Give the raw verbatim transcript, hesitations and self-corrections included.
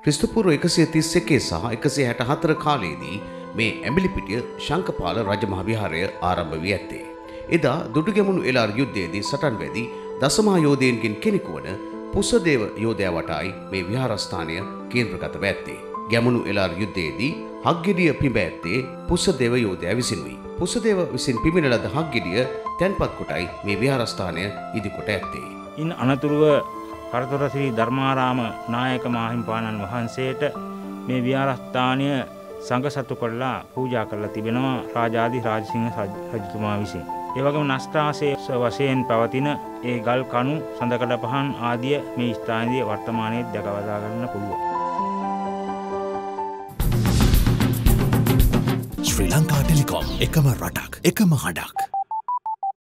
ක්‍රිස්තුපූර්ව එකසිය තිස් එකේ සහ එකසිය හැට හතර කාලයේදී මේ ඇඹිලිපිටිය ශංකපාල රජමහා විහාරය ආරම්භ වී ඇත්තේ. එදා දුටුගැමුණු එළාර යුද්ධයේදී සටන් වැදී දසමහා යෝධයන්ගෙන් කෙනෙකු වන පුසදේව යෝධයා වටායි මේ විහාරස්ථානය කේන්ද්‍රගතව ඇත්තේ. ගැමුණු එළාර යුද්ධයේදී හක්ගෙඩිය පිඹ ඇත්තේ පුසදේව යෝධයා විසිනුයි. පුසදේව විසින් පිඹින ලද හක්ගෙඩිය තැන්පත් කොටයි මේ විහාරස්ථානය ඉදිකොට ඇත්තේ. ඉන් අනතුරුව කරතොර ශ්‍රී ධර්මාරාම නායක මාහිමිපාණන් වහන්සේට මේ විහාරස්ථානය සංඝසතු කරලා පූජා කරලා තිබෙනවා රාජාදි රාජසිංහ රජතුමා විසින්. ඒ වගේම නෂ්ටාශේෂ වශයෙන් පවතින ඒ ගල් කණු සඳකඩ පහන් ආදිය මේ ස්ථානයේ වර්තමානයේ දැකවදා ගන්න පුළුවන්. ශ්‍රී ලංකා ටෙලිකොම් එකම රටක් එකම හඬක්.